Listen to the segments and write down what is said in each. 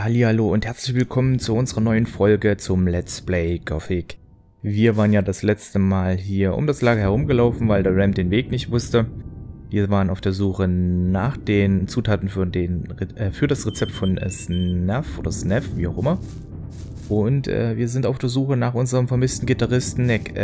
Ja, hallihallo und herzlich willkommen zu unserer neuen Folge zum Let's Play Gothic. Wir waren ja das letzte Mal hier um das Lager herumgelaufen, weil der Ram den Weg nicht wusste. Wir waren auf der Suche nach den Zutaten für das Rezept von Snaf oder Snaf, wie auch immer. Und wir sind auf der Suche nach unserem vermissten Gitarristen Neck,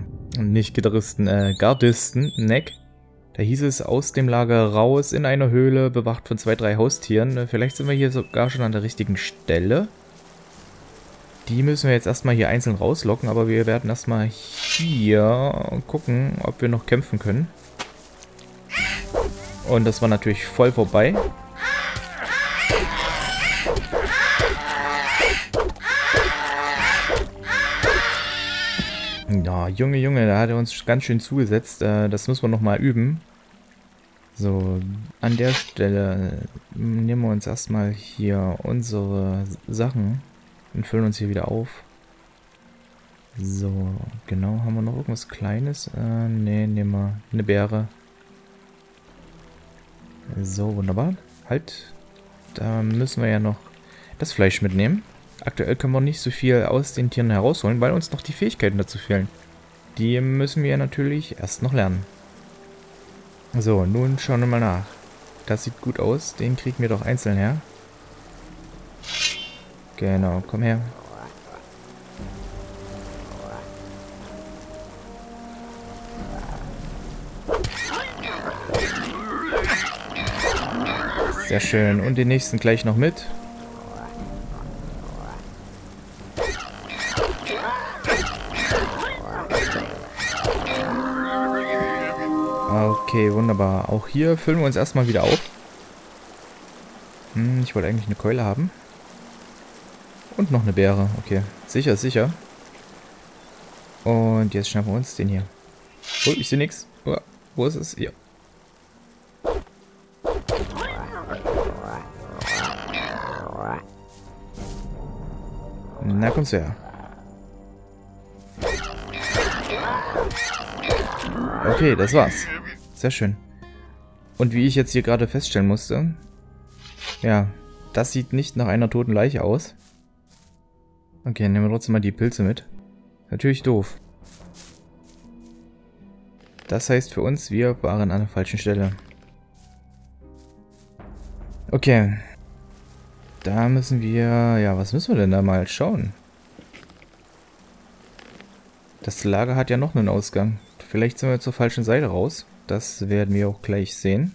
Gardisten Neck. Da hieß es, aus dem Lager raus in einer Höhle, bewacht von 2, 3 Haustieren. Vielleicht sind wir hier sogar schon an der richtigen Stelle. Die müssen wir jetzt erstmal hier einzeln rauslocken, aber wir werden erstmal hier gucken, ob wir noch kämpfen können. Und das war natürlich voll vorbei. Ja, Junge, da hat er uns ganz schön zugesetzt. Das müssen wir nochmal üben. So, an der Stelle nehmen wir uns erstmal hier unsere Sachen und füllen uns hier wieder auf. So, genau, haben wir noch irgendwas Kleines? Ne, nehmen wir eine Beere. So, wunderbar. Halt, da müssen wir ja noch das Fleisch mitnehmen. Aktuell können wir nicht so viel aus den Tieren herausholen, weil uns noch die Fähigkeiten dazu fehlen. Die müssen wir natürlich erst noch lernen. So, nun schauen wir mal nach. Das sieht gut aus. Den kriegen wir doch einzeln her. Genau, komm her. Sehr schön. Und den nächsten gleich noch mit. Okay, wunderbar. Auch hier füllen wir uns erstmal wieder auf. Ich wollte eigentlich eine Keule haben. Und noch eine Beere. Okay, sicher, sicher. Und jetzt schnappen wir uns den hier. Oh, ich sehe nichts. Oh, wo ist es? Hier. Na, kommst du her. Okay, das war's. Sehr schön. Und wie ich jetzt hier gerade feststellen musste, ja, das sieht nicht nach einer toten Leiche aus. Okay, nehmen wir trotzdem mal die Pilze mit. Natürlich doof. Das heißt für uns, wir waren an der falschen Stelle. Okay. Da müssen wir... Ja, was müssen wir denn da mal schauen? Das Lager hat ja noch einen Ausgang. Vielleicht sind wir zur falschen Seite raus. Das werden wir auch gleich sehen.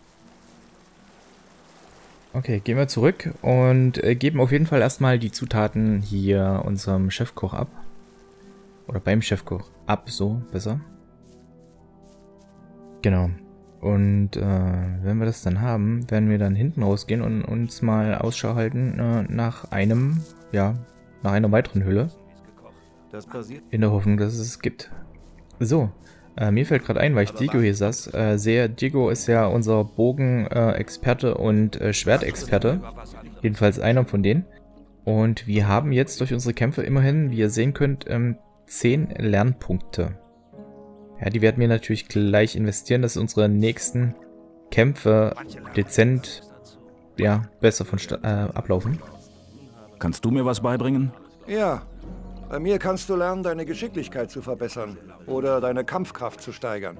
Okay, gehen wir zurück und geben auf jeden Fall erstmal die Zutaten hier unserem Chefkoch ab. Oder beim Chefkoch ab, so besser. Genau. Und wenn wir das dann haben, werden wir dann hinten rausgehen und uns mal Ausschau halten nach einem, ja, nach einer weiteren Hülle. In der Hoffnung, dass es gibt. So, mir fällt gerade ein, weil ich Diego hier saß, Diego ist ja unser Bogen-Experte und Schwertexperte. Jedenfalls einer von denen. Und wir haben jetzt durch unsere Kämpfe immerhin, wie ihr sehen könnt, 10 Lernpunkte. Ja, die werden wir natürlich gleich investieren, dass unsere nächsten Kämpfe dezent, ja, besser ablaufen. Kannst du mir was beibringen? Ja. Bei mir kannst du lernen, deine Geschicklichkeit zu verbessern oder deine Kampfkraft zu steigern.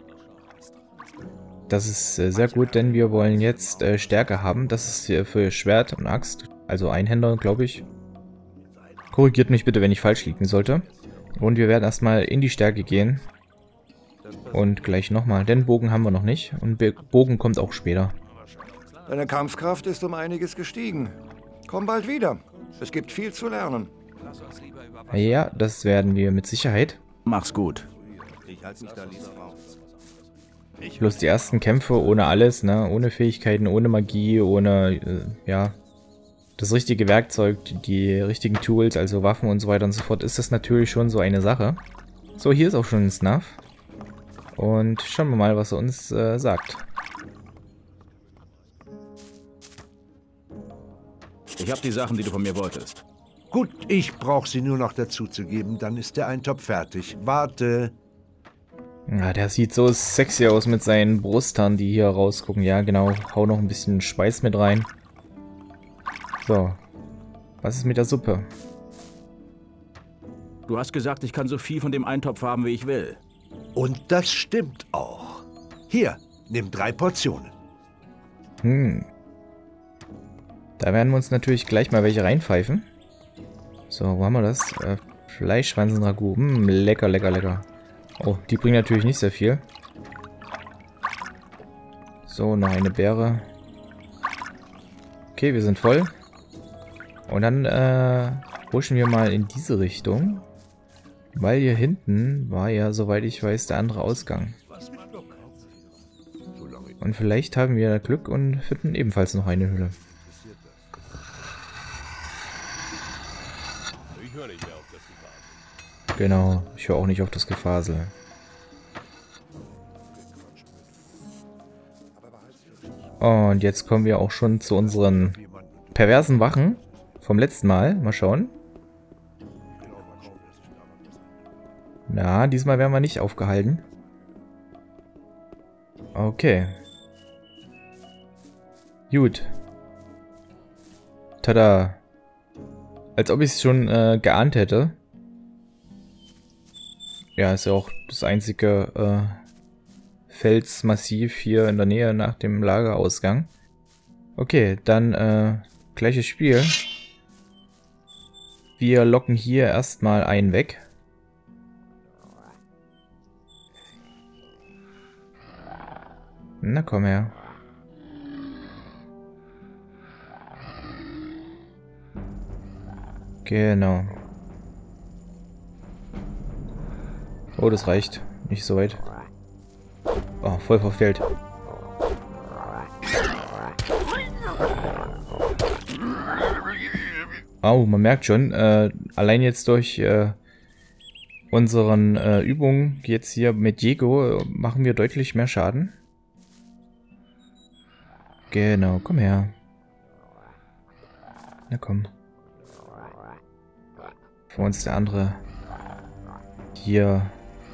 Das ist sehr gut, denn wir wollen jetzt Stärke haben. Das ist hier für Schwert und Axt, also Einhänder, glaube ich. Korrigiert mich bitte, wenn ich falsch liegen sollte. Und wir werden erstmal in die Stärke gehen. Und gleich nochmal, denn Bogen haben wir noch nicht. Und Bogen kommt auch später. Deine Kampfkraft ist um einiges gestiegen. Komm bald wieder. Es gibt viel zu lernen. Ja, das werden wir mit Sicherheit. Mach's gut. Bloß die ersten Kämpfe ohne alles, ne? Ohne Fähigkeiten, ohne Magie, ohne, ja, das richtige Werkzeug, die richtigen Tools, also Waffen und so weiter und so fort, ist das natürlich schon so eine Sache. So, hier ist auch schon ein Snaf. Und schauen wir mal, was er uns sagt. Ich habe die Sachen, die du von mir wolltest. Gut, ich brauche sie nur noch dazuzugeben, dann ist der Eintopf fertig. Warte. Ja, der sieht so sexy aus mit seinen Brusthaaren, die hier rausgucken. Ja, genau. Hau noch ein bisschen Schweiß mit rein. So, Was ist mit der Suppe? Du hast gesagt, ich kann so viel von dem Eintopf haben, wie ich will. Und das stimmt auch. Hier, nimm 3 Portionen. Da werden wir uns natürlich gleich mal welche reinpfeifen. So, wo haben wir das? Fleischschwanzen-Ragout. Lecker, lecker, lecker. Oh, die bringen natürlich nicht sehr viel. So, noch eine Beere. Okay, wir sind voll. Und dann huschen wir mal in diese Richtung. Weil hier hinten war ja, soweit ich weiß, der andere Ausgang. Und vielleicht haben wir Glück und finden ebenfalls noch eine Höhle. Genau, ich höre auch nicht auf das Gefasel. Und jetzt kommen wir auch schon zu unseren perversen Wachen vom letzten Mal. Mal schauen. Na, diesmal werden wir nicht aufgehalten. Okay. Gut. Tada. Als ob ich es schon geahnt hätte. Ja, ist ja auch das einzige Felsmassiv hier in der Nähe nach dem Lagerausgang. Okay, dann gleiches Spiel. Wir locken hier erstmal einen weg. Na komm her. Genau. Oh, das reicht. Nicht so weit. Oh, voll verfehlt. Oh, man merkt schon, allein jetzt durch unseren Übungen jetzt hier mit Diego machen wir deutlich mehr Schaden. Genau, komm her. Na komm. Vor uns der andere. Hier.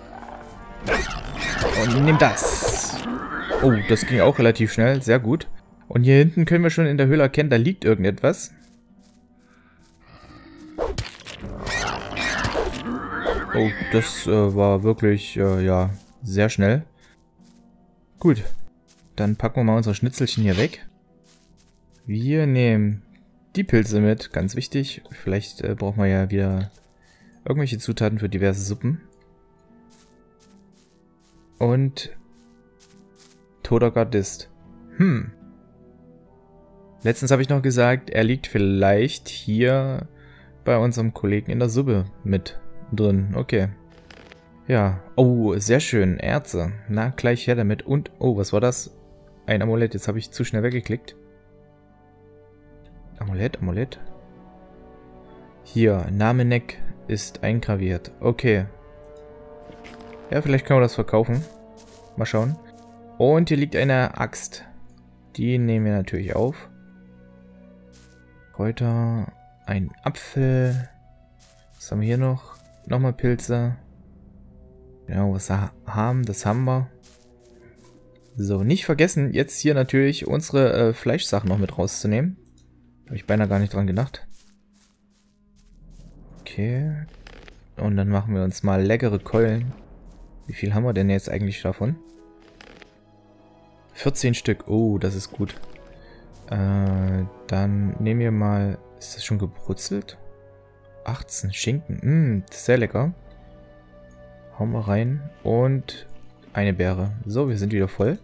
Und nimm das. Oh, das ging auch relativ schnell. Sehr gut. Und hier hinten können wir schon in der Höhle erkennen, da liegt irgendetwas. Oh, das war wirklich, ja, sehr schnell. Gut. Dann packen wir mal unsere Schnitzelchen hier weg. Wir nehmen die Pilze mit, ganz wichtig. Vielleicht brauchen wir ja wieder irgendwelche Zutaten für diverse Suppen. Und toter Gardist. Letztens habe ich noch gesagt, er liegt vielleicht hier bei unserem Kollegen in der Suppe mit drin. Okay. Ja. Oh, sehr schön. Erze. Na, gleich her damit. Und, oh, was war das? Ein Amulett. Jetzt habe ich zu schnell weggeklickt. Amulett, Amulett. Hier, Name Neck ist eingraviert. Okay. Ja, vielleicht können wir das verkaufen. Mal schauen. Und hier liegt eine Axt. Die nehmen wir natürlich auf. Kräuter. Ein Apfel. Was haben wir hier noch? Nochmal Pilze. Genau, was wir haben, das haben wir. So, nicht vergessen, jetzt hier natürlich unsere Fleischsachen noch mit rauszunehmen. Habe ich beinahe gar nicht dran gedacht. Okay. Und dann machen wir uns mal leckere Keulen. Wie viel haben wir denn jetzt eigentlich davon? 14 Stück. Oh, das ist gut. Dann nehmen wir mal... Ist das schon gebrutzelt? 18 Schinken. Das ist sehr lecker. Hauen wir rein. Und eine Beere. So, wir sind wieder voll.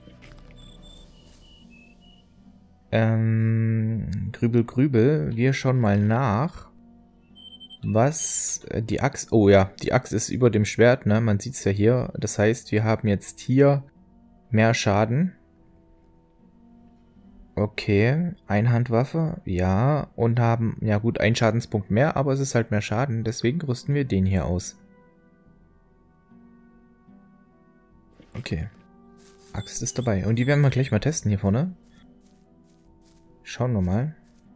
Grübel, Grübel. Wir schauen mal nach. Was die Axt... Oh ja, die Axt ist über dem Schwert, ne? Man sieht es ja hier. Das heißt, wir haben jetzt hier mehr Schaden. Okay, Einhandwaffe, ja. Und haben, ja gut, einen Schadenspunkt mehr, aber es ist halt mehr Schaden. Deswegen rüsten wir den hier aus. Okay. Axt ist dabei. Und die werden wir gleich mal testen hier vorne. Schauen wir mal.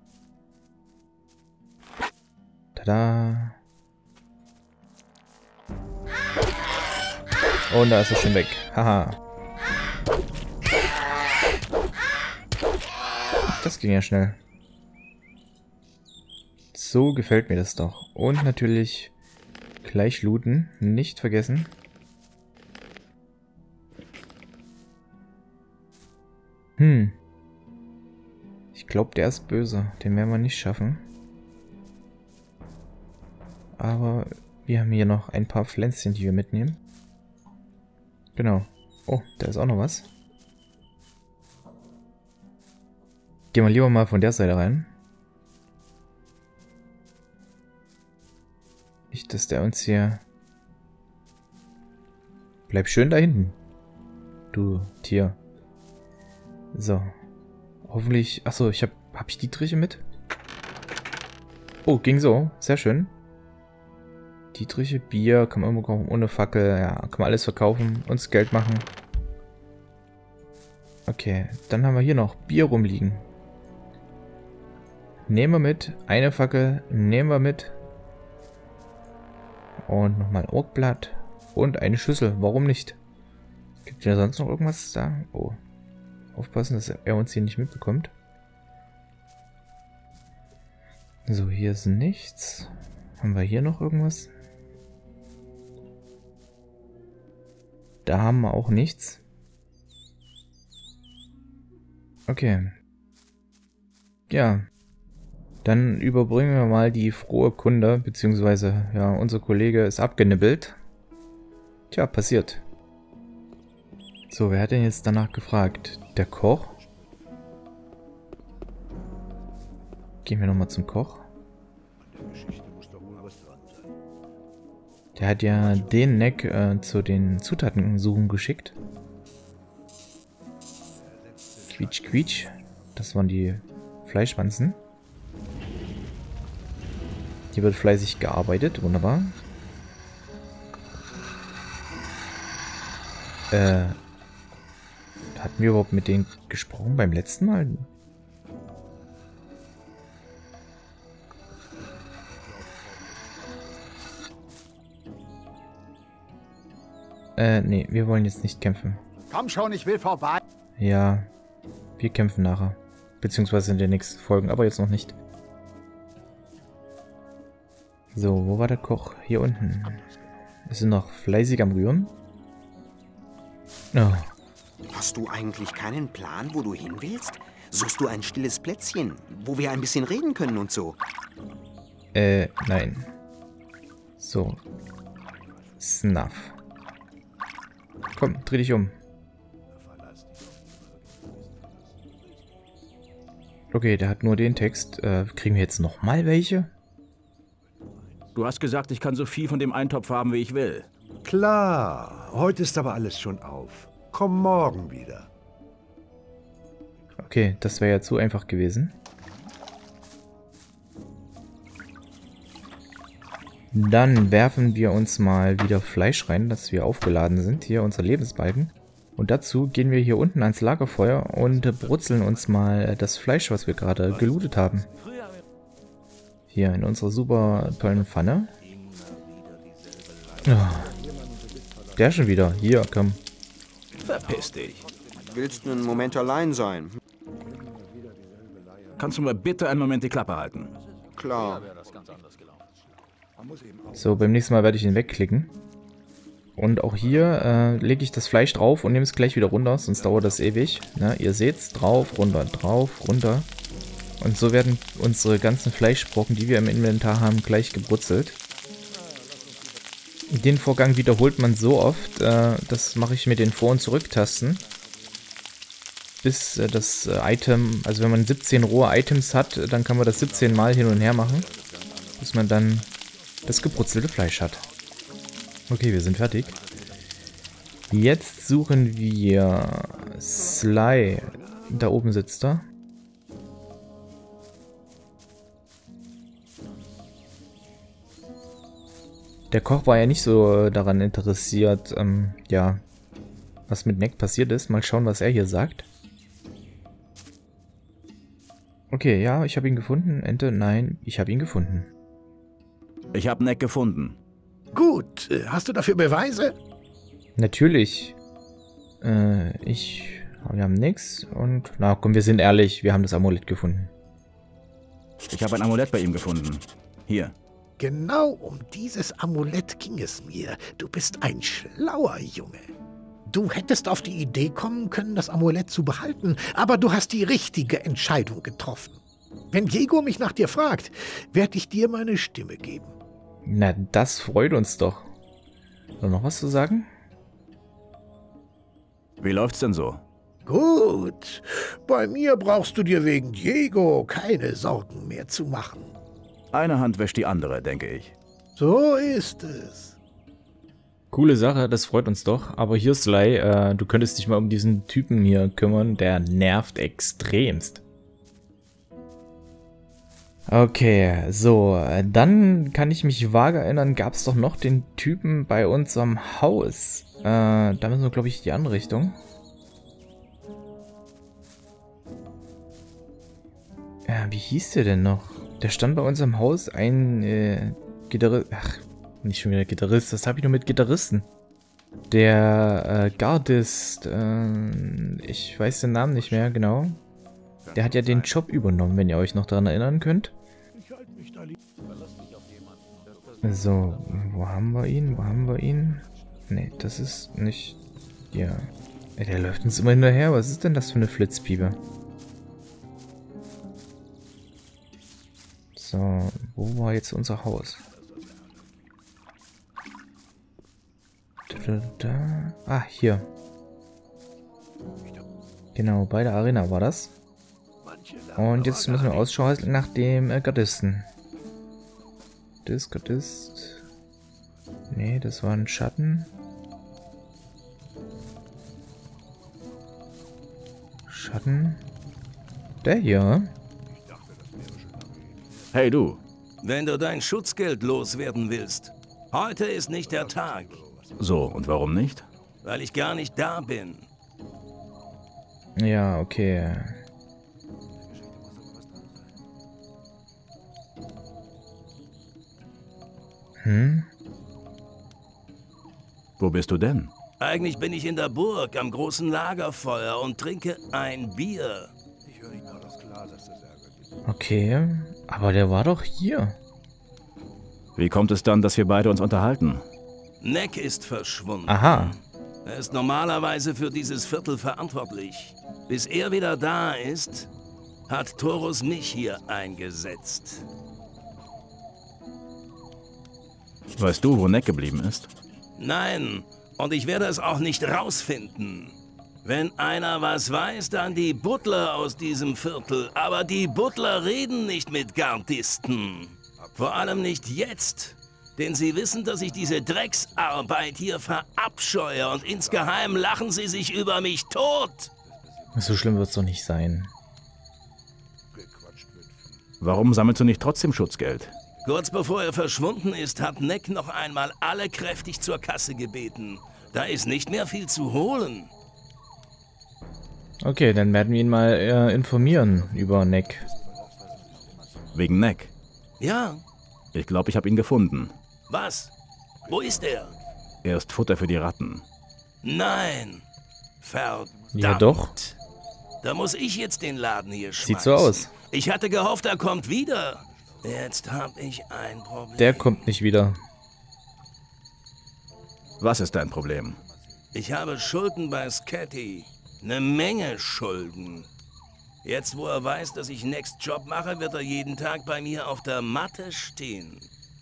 Tada. Und da ist er schon weg. Haha. Das ging ja schnell. So gefällt mir das doch. Und natürlich gleich looten. Nicht vergessen. Ich glaube, der ist böse. Den werden wir nicht schaffen. Aber wir haben hier noch ein paar Pflänzchen, die wir mitnehmen. Genau. Oh, da ist auch noch was. Gehen wir lieber mal von der Seite rein. Nicht, dass der uns hier... Bleib schön da hinten. Du Tier. So. Hoffentlich... Achso, hab ich Dietriche mit? Oh, ging so. Sehr schön. Dietriche, Bier, kann man immer kaufen, ohne Fackel. Ja, kann man alles verkaufen, uns Geld machen. Okay, dann haben wir hier noch Bier rumliegen. Nehmen wir mit. Eine Fackel nehmen wir mit. Und nochmal ein Orkblatt. Und eine Schüssel. Warum nicht? Gibt es ja sonst noch irgendwas zu sagen? Oh. Aufpassen, dass er uns hier nicht mitbekommt. So, hier ist nichts. Haben wir hier noch irgendwas? Da haben wir auch nichts. Okay. Ja. Dann überbringen wir mal die frohe Kunde, beziehungsweise, ja, unser Kollege ist abgenibbelt. Tja, passiert. So, wer hat denn jetzt danach gefragt? Der Koch? Gehen wir nochmal zum Koch. Der hat ja den Neck zu den Zutatensuchen geschickt. Quietsch, quietsch. Das waren die Fleischwanzen. Hier wird fleißig gearbeitet. Wunderbar. Hatten wir überhaupt mit denen gesprochen beim letzten Mal? Nee, wir wollen jetzt nicht kämpfen. Komm schon, ich will vorbei. Ja, wir kämpfen nachher. Beziehungsweise in den nächsten Folgen, aber jetzt noch nicht. So, wo war der Koch? Hier unten. Wir sind noch fleißig am Rühren. Oh. Hast du eigentlich keinen Plan, wo du hin willst? Suchst du ein stilles Plätzchen, wo wir ein bisschen reden können und so? Nein. So. Snuff. Komm, dreh dich um. Okay, der hat nur den Text. Kriegen wir jetzt nochmal welche? Du hast gesagt, ich kann so viel von dem Eintopf haben, wie ich will. Klar, heute ist aber alles schon auf. Komm morgen wieder. Okay, das wäre ja zu einfach gewesen. Dann werfen wir uns mal wieder Fleisch rein, dass wir aufgeladen sind. Hier unser Lebensbalken. Und dazu gehen wir hier unten ans Lagerfeuer und brutzeln uns mal das Fleisch, was wir gerade gelootet haben. Hier in unserer super tollen Pfanne. Oh, der schon wieder. Hier, komm. Verpiss dich. Willst du einen Moment allein sein? Kannst du mal bitte einen Moment die Klappe halten? Klar. So, beim nächsten Mal werde ich ihn wegklicken. Und auch hier lege ich das Fleisch drauf und nehme es gleich wieder runter, sonst dauert das ewig. Na, ihr seht's, drauf, runter. Und so werden unsere ganzen Fleischbrocken, die wir im Inventar haben, gleich gebrutzelt. Den Vorgang wiederholt man so oft, das mache ich mit den Vor- und Zurücktasten, bis das Item, also wenn man 17 rohe Items hat, dann kann man das 17 Mal hin und her machen, bis man dann das gebrutzelte Fleisch hat. Okay, wir sind fertig. Jetzt suchen wir Sly. Da oben sitzt er. Der Koch war ja nicht so daran interessiert, ja, was mit Neck passiert ist. Mal schauen, was er hier sagt. Okay, ja, ich habe ihn gefunden. Ente, nein, ich habe ihn gefunden. Ich habe Neck gefunden. Gut, hast du dafür Beweise? Natürlich. Wir haben nichts und, na komm, wir sind ehrlich, wir haben das Amulett gefunden. Ich habe ein Amulett bei ihm gefunden. Hier. Genau um dieses Amulett ging es mir. Du bist ein schlauer Junge. Du hättest auf die Idee kommen können, das Amulett zu behalten, aber du hast die richtige Entscheidung getroffen. Wenn Diego mich nach dir fragt, werde ich dir meine Stimme geben. Na, das freut uns doch. Noch was zu sagen? Wie läuft's denn so? Gut, bei mir brauchst du dir wegen Diego keine Sorgen mehr zu machen. Eine Hand wäscht die andere, denke ich. So ist es. Coole Sache, das freut uns doch. Aber hier, Sly, du könntest dich mal um diesen Typen hier kümmern, der nervt extremst. Okay, so, dann kann ich mich vage erinnern, gab es doch noch den Typen bei uns am Haus. Da müssen wir, glaube ich, die andere Richtung. Ja, wie hieß der denn noch? Der stand bei uns am Haus, ein Gitarrist. Ach, nicht schon wieder Gitarrist, das habe ich nur mit Gitarristen. Der Gardist, ich weiß den Namen nicht mehr genau. Der hat ja den Job übernommen, wenn ihr euch noch daran erinnern könnt. So, wo haben wir ihn? Wo haben wir ihn? Ne, das ist nicht... Ja. Der läuft uns immer hinterher. Was ist denn das für eine Flitzpiepe? So, wo war jetzt unser Haus? Ah, hier. Genau, bei der Arena war das. Und jetzt müssen wir Ausschau halten nach dem Gardisten. Gardist. Nee, das war ein Schatten. Schatten. Der hier. Hey du. Wenn du dein Schutzgeld loswerden willst, heute ist nicht der Tag. So, und warum nicht? Weil ich gar nicht da bin. Ja, okay. Wo bist du denn? Eigentlich bin ich in der Burg am großen Lagerfeuer und trinke ein Bier. Okay, aber der war doch hier. Wie kommt es dann, dass wir beide uns unterhalten? Neck ist verschwunden. Aha. Er ist normalerweise für dieses Viertel verantwortlich. Bis er wieder da ist, hat Torus mich hier eingesetzt. Weißt du, wo Neck geblieben ist? Nein, und ich werde es auch nicht rausfinden. Wenn einer was weiß, dann die Butler aus diesem Viertel. Aber die Butler reden nicht mit Gardisten. Vor allem nicht jetzt. Denn sie wissen, dass ich diese Drecksarbeit hier verabscheue. Und insgeheim lachen sie sich über mich tot. So schlimm wird es doch nicht sein. Warum sammelst du nicht trotzdem Schutzgeld? Kurz bevor er verschwunden ist, hat Neck noch einmal alle kräftig zur Kasse gebeten. Da ist nicht mehr viel zu holen. Okay, dann werden wir ihn mal informieren über Neck. Wegen Neck? Ja. Ich glaube, ich habe ihn gefunden. Was? Wo ist er? Er ist Futter für die Ratten. Nein. Verdammt. Ja doch. Da muss ich jetzt den Laden hier schmeißen. Sieht so aus. Ich hatte gehofft, er kommt wieder. Jetzt habe ich ein Problem. Der kommt nicht wieder. Was ist dein Problem? Ich habe Schulden bei Sketty. Eine Menge Schulden. Jetzt, wo er weiß, dass ich Next Job mache, wird er jeden Tag bei mir auf der Matte stehen.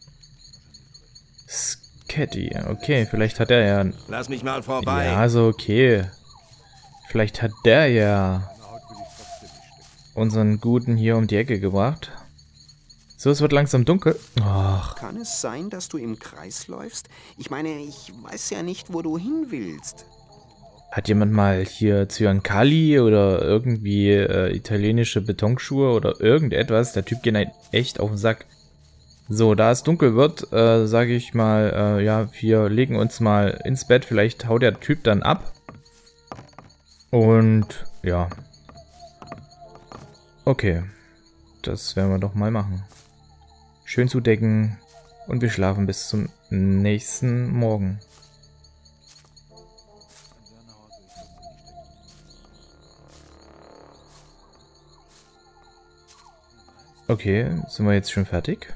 Sketty, okay, vielleicht hat er ja... Lass mich mal vorbei. Ja, also okay. Vielleicht hat der ja unseren Guten hier um die Ecke gebracht. So, es wird langsam dunkel. Och. Kann es sein, dass du im Kreis läufst? Ich meine, ich weiß ja nicht, wo du hin willst. Hat jemand mal hier Zyankali oder irgendwie italienische Betonschuhe oder irgendetwas? Der Typ geht halt echt auf den Sack. So, da es dunkel wird, sage ich mal, ja, wir legen uns mal ins Bett. Vielleicht haut der Typ dann ab. Und, ja. Okay. Das werden wir doch mal machen. Schön zudecken und wir schlafen bis zum nächsten Morgen. Okay, sind wir jetzt schon fertig?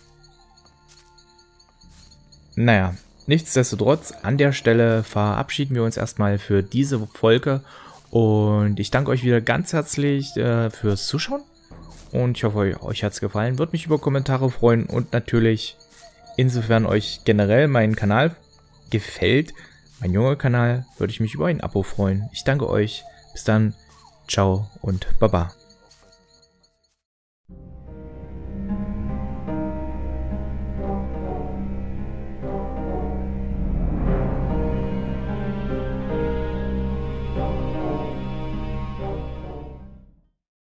Naja, nichtsdestotrotz, an der Stelle verabschieden wir uns erstmal für diese Folge. Und ich danke euch wieder ganz herzlich fürs Zuschauen. Und ich hoffe, euch hat es gefallen. Würde mich über Kommentare freuen. Und natürlich, insofern euch generell mein Kanal gefällt, mein junger Kanal, würde ich mich über ein Abo freuen. Ich danke euch. Bis dann. Ciao und Baba.